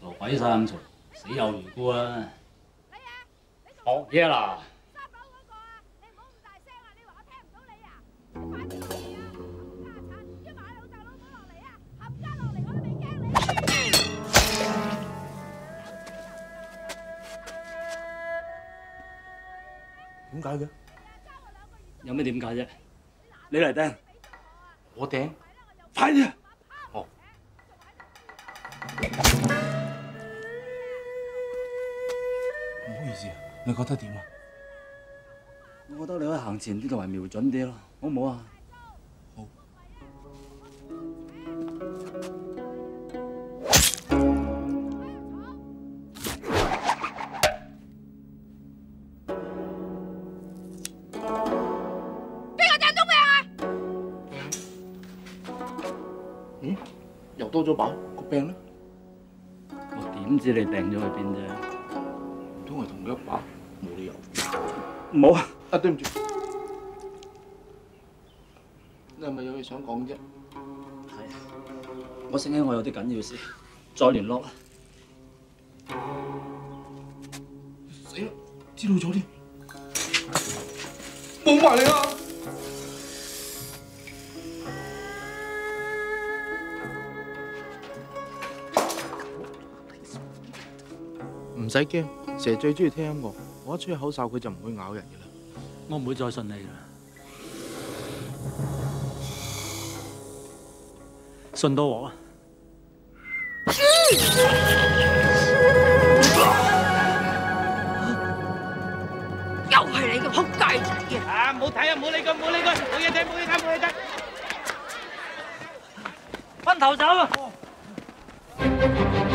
個鬼三嘈，死有餘辜啊！學嘢啦！ 點解嘅？ 有咩點解啫？你嚟掟， 我掟， 快啲！ 哦。唔好意思啊，你覺得點啊？ 我覺得你可以行前啲同埋瞄準啲咯，好唔好啊？ 好。又多咗把個柄咧？ 我點知你掟咗去邊啫？ 唔通係同一把？冇理由。 唔好啊！ 啊，對唔住。你係咪有嘢想講啫？ 係啊，我醒起我有啲緊要事，再聯絡啦。 死啦！知道咗添。冇埋你啊！唔使驚，蛇最中意聽音樂。我一吹口哨，佢就唔會咬人嘅啦。 我唔會再信你啦，信到我啊！ 又係你個仆街仔啊！唔好睇啊！唔好理佢，唔好理佢，冇嘢睇，冇嘢睇，冇嘢睇。分頭走啊！